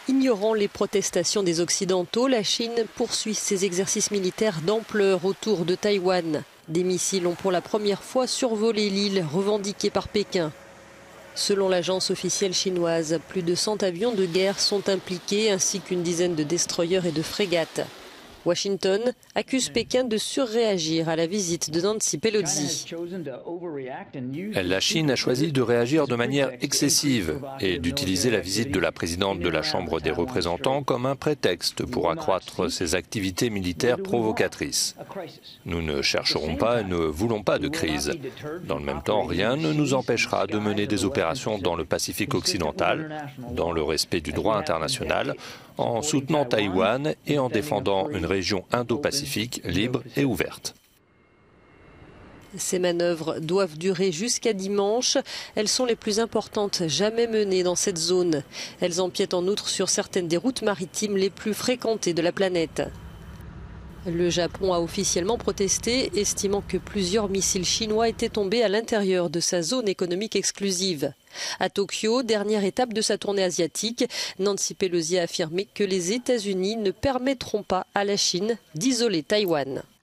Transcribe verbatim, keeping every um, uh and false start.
Ignorant les protestations des Occidentaux, la Chine poursuit ses exercices militaires d'ampleur autour de Taïwan. Des missiles ont pour la première fois survolé l'île revendiquée par Pékin. Selon l'agence officielle chinoise, plus de cent avions de guerre sont impliqués ainsi qu'une dizaine de destroyers et de frégates. Washington accuse Pékin de surréagir à la visite de Nancy Pelosi. La Chine a choisi de réagir de manière excessive et d'utiliser la visite de la présidente de la Chambre des représentants comme un prétexte pour accroître ses activités militaires provocatrices. Nous ne chercherons pas et ne voulons pas de crise. Dans le même temps, rien ne nous empêchera de mener des opérations dans le Pacifique occidental, dans le respect du droit international, en soutenant Taïwan et en défendant une région indo-pacifique libre et ouverte. Ces manœuvres doivent durer jusqu'à dimanche. Elles sont les plus importantes jamais menées dans cette zone. Elles empiètent en outre sur certaines des routes maritimes les plus fréquentées de la planète. Le Japon a officiellement protesté, estimant que plusieurs missiles chinois étaient tombés à l'intérieur de sa zone économique exclusive. À Tokyo, dernière étape de sa tournée asiatique, Nancy Pelosi a affirmé que les États-Unis ne permettront pas à la Chine d'isoler Taïwan.